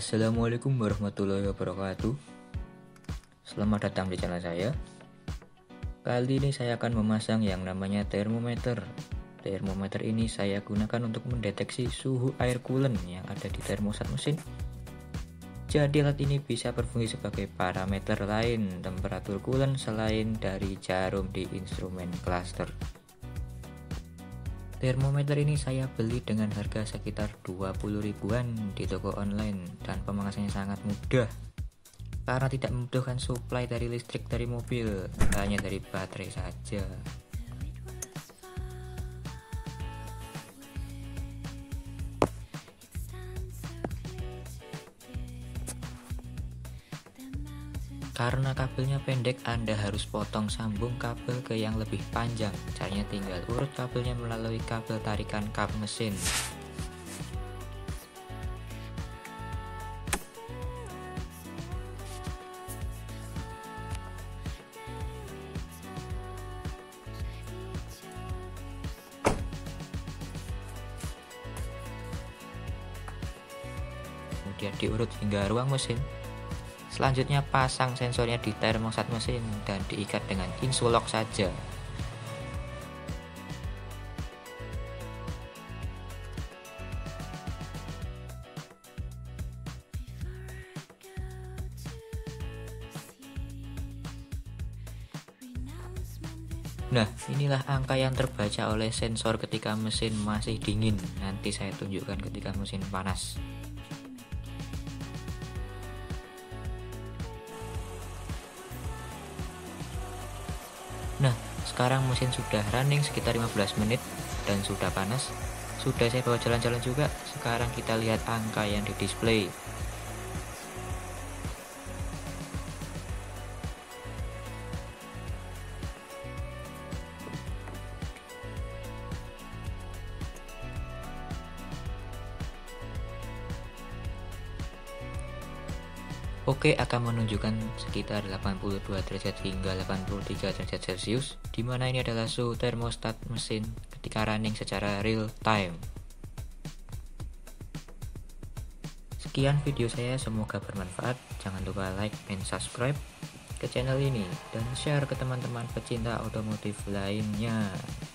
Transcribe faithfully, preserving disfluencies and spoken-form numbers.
Assalamualaikum warahmatullahi wabarakatuh. Selamat datang di channel saya. Kali ini saya akan memasang yang namanya termometer. Termometer ini saya gunakan untuk mendeteksi suhu air coolant yang ada di termostat mesin. Jadi alat ini bisa berfungsi sebagai parameter lain temperatur coolant selain dari jarum di instrumen cluster. Termometer ini saya beli dengan harga sekitar dua puluh ribuan di toko online dan pemangkasannya sangat mudah karena tidak membutuhkan suplai dari listrik dari mobil, hanya dari baterai saja. Karena kabelnya pendek, Anda harus potong sambung kabel ke yang lebih panjang. Caranya tinggal urut kabelnya melalui kabel tarikan kap mesin. Kemudian diurut hingga ruang mesin. Selanjutnya pasang sensornya di termostat mesin dan diikat dengan insulok saja. Nah, inilah angka yang terbaca oleh sensor ketika mesin masih dingin. Nanti saya tunjukkan ketika mesin panas. Nah, sekarang mesin sudah running sekitar lima belas menit dan sudah panas. Sudah saya bawa jalan-jalan juga. Sekarang kita lihat angka yang di display. Oke, akan menunjukkan sekitar delapan puluh dua derajat hingga delapan puluh tiga derajat Celcius, di mana ini adalah suhu termostat mesin ketika running secara real time. Sekian video saya, semoga bermanfaat. Jangan lupa like and subscribe ke channel ini dan share ke teman-teman pecinta otomotif lainnya.